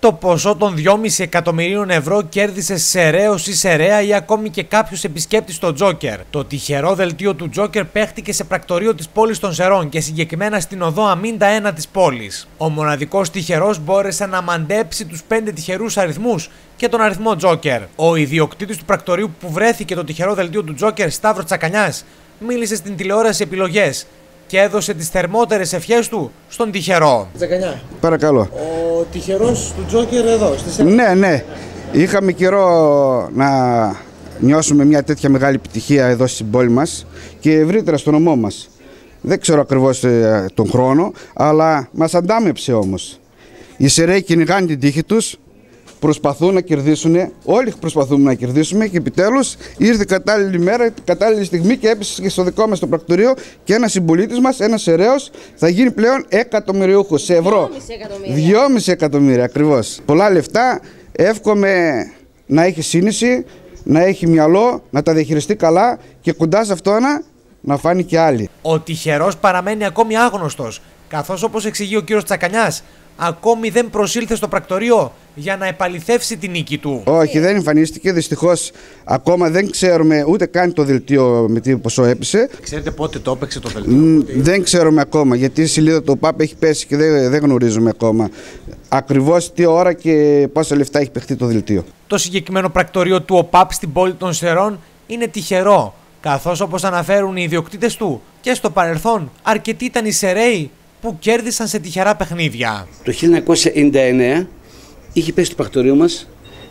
το ποσό των 2,5 εκατομμυρίων ευρώ κέρδισε σεραίος ή σεραία ή ακόμη και κάποιος επισκέπτης στο Τζόκερ. Το τυχερό δελτίο του Τζόκερ παίχτηκε σε πρακτορείο της πόλης των Σερών και συγκεκριμένα στην οδό Αμίντα 1 της πόλης. Ο μοναδικός τυχερός μπόρεσε να μαντέψει τους 5 τυχερούς αριθμούς και τον αριθμό Τζόκερ. Ο ιδιοκτήτης του πρακτορείου που βρέθηκε το τυχερό δελτίο του Τζόκερ, Σταύρος Τσακανιάς, μίλησε στην τηλεόραση Επιλογές και έδωσε τις θερμότερες ευχές του στον τυχερό. Τσακανιά. Παρακαλώ. Ο τυχερός του Τζόκερ εδώ, στη Σερών. Ναι. Είχαμε καιρό να νιώσουμε μια τέτοια μεγάλη επιτυχία εδώ στην πόλη μας και ευρύτερα στο νομό μας. Δεν ξέρω ακριβώς τον χρόνο, αλλά μας αντάμεψε όμως. Οι Σεραίοι κυνηγάνε την τύχη τους, προσπαθούν να κερδίσουν, όλοι προσπαθούμε να κερδίσουμε και επιτέλους ήρθε η κατάλληλη μέρα, η κατάλληλη στιγμή και έπεσε και στο δικό μας το πρακτορείο και ένας συμπολίτης μας, ένας Σεραίος, θα γίνει πλέον εκατομμυριούχος σε ευρώ. 2,5 εκατομμύρια ακριβώς. Πολλά λεφτά, εύχομαι να έχει σύνηση, να έχει μυαλό, να τα διαχειριστεί καλά και κοντά σε αυτό να φάνει και άλλοι. Ο τυχερός παραμένει ακόμη άγνωστος, καθώς όπως εξηγεί ο κύριος Τσακανιάς, ακόμη δεν προσήλθε στο πρακτορείο για να επαληθεύσει την νίκη του. Όχι, δεν εμφανίστηκε. Δυστυχώς ακόμα δεν ξέρουμε ούτε καν το δελτίο με τι ποσό έπεσε. Ξέρετε πότε το έπαιξε το δελτίο? Δεν ξέρουμε ακόμα, γιατί η σελίδα του ΟΠΑΠ έχει πέσει και δεν γνωρίζουμε ακόμα ακριβώς τι ώρα και πόσα λεφτά έχει παιχτεί το δελτίο. Το συγκεκριμένο πρακτορείο του ΟΠΑΠ στην πόλη των Σερών είναι τυχερό, καθώς όπως αναφέρουν οι ιδιοκτήτες του και στο παρελθόν αρκετοί ήταν οι Σεραίοι που κέρδισαν σε τυχερά παιχνίδια. Το 1999 είχε πέσει το πρακτορείο μας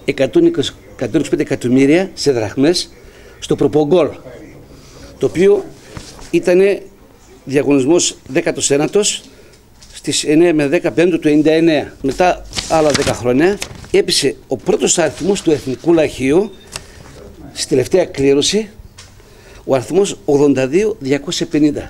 125 εκατομμύρια σε δραχμές στο Προπογκόλ, το οποίο ήταν διαγωνισμός 19ος στις 9 με 15 του 1999. Μετά άλλα 10 χρόνια έπεσε ο πρώτος αριθμός του Εθνικού Λαχείου στη τελευταία κλήρωση, ο αριθμός 82.250.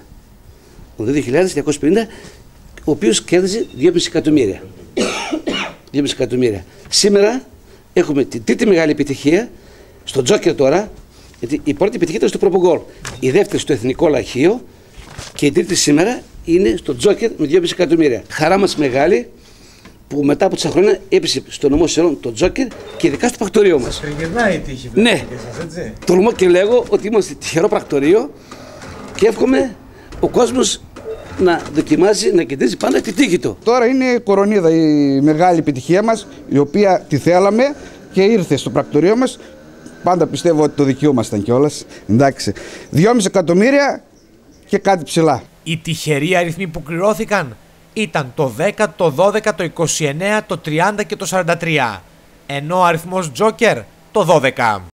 82.250, ο οποίος κέρδιζε 2,5 εκατομμύρια. 2,5 εκατομμύρια. Σήμερα έχουμε την τρίτη μεγάλη επιτυχία στο Τζόκερ τώρα, γιατί η πρώτη επιτυχία ήταν στο Προπογκόλ, η δεύτερη στο Εθνικό Λαχείο και η τρίτη σήμερα είναι στο Τζόκερ με 2,5 εκατομμύρια. Χαρά μας μεγάλη που μετά από 4 χρόνια έπεσε στο νομό Σερών το Τζόκερ και ειδικά στο πρακτορείο μας. Τριγυρνάει η τύχη, ναι, έτσι. Τολμώ και λέγω ότι είμαστε τυχερό πρακτορείο και εύχομαι ο κόσμος να δοκιμάζει, να κερδίζει πάντα τη τύχη του. Τώρα είναι η κορονίδα, η μεγάλη επιτυχία μας, η οποία τη θέλαμε και ήρθε στο πρακτορείο μας. Πάντα πιστεύω ότι το δικαιούμασταν κιόλας. Εντάξει. 2,5 εκατομμύρια και κάτι ψηλά. Οι τυχεροί αριθμοί που κληρώθηκαν ήταν το 10, το 12, το 29, το 30 και το 43. Ενώ ο αριθμός Τζόκερ το 12.